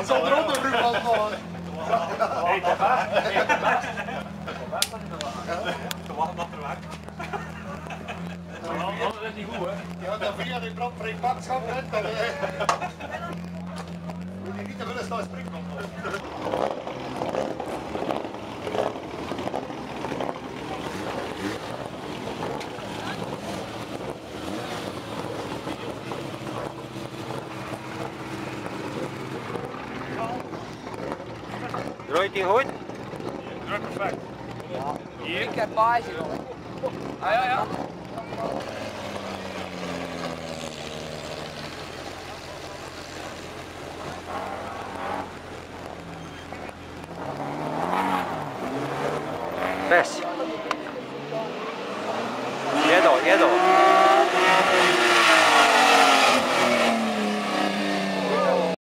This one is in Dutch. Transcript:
zal eronder vroeg van gewoon. Nee, te vaak. Nee, te vaak. Te wachten dat er werkt. Anders is niet goed, hè? Ja, dat via die brand voor je pakschap, hè. Moet je niet te willen staan springen. Draait hij goed? Draait perfect. Hier. Ik heb baasje nog. Ah ja, ja. Best.